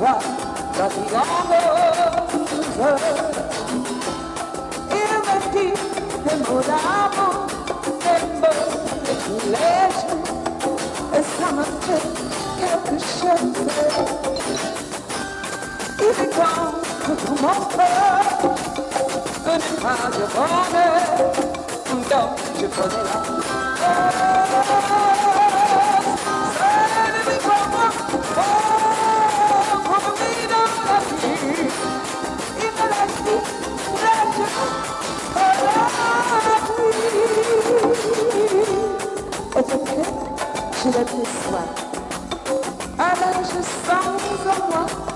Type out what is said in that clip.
toi, dans tes grandes il me dit des mots d'amour, des mots de tous les jours, et ça me fait quelque chose. Il est temps que tout mon cœur ne pas de bonheur, donc je connais la c'est le micro-moi, pour me dans la vie. Il me laisse dit, it's okay, je l'ai plus soin. Alors je sens en moi